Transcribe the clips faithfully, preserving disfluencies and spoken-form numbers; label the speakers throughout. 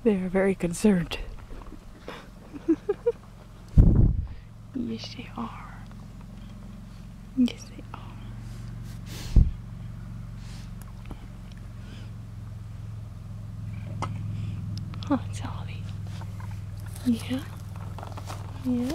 Speaker 1: They are very concerned. Yes, they are. Yes, they are. Huh, Solly? Yeah? Yeah?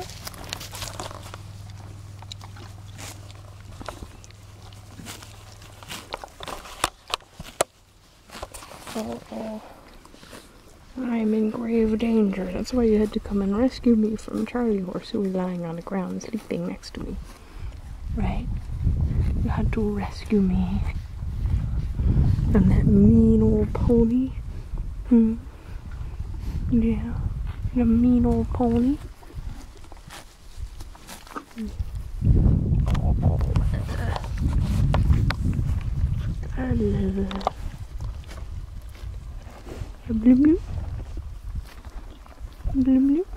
Speaker 1: Oh, oh. I'm in grave danger. That's why you had to come and rescue me from Charley Horse, who was lying on the ground sleeping next to me. Right? You had to rescue me. And that mean old pony. Hmm? Yeah. The mean old pony. I love it. Blue blue. Blue blue.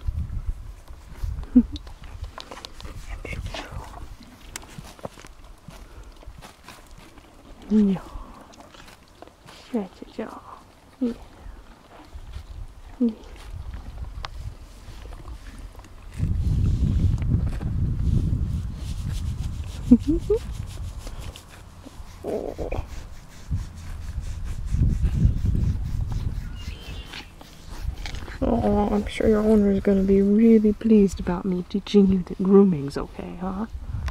Speaker 1: Yeah. Shut your jaw. Yeah. Yeah. Oh. Oh, I'm sure your owner is going to be really pleased about me teaching you that grooming's okay, huh?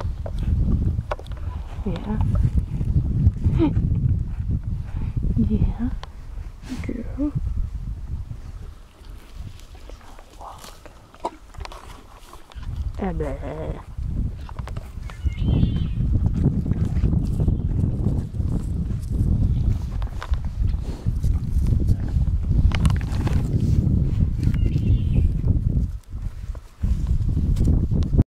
Speaker 1: Yeah. Yeah. Girl. Walk. Ah, blah.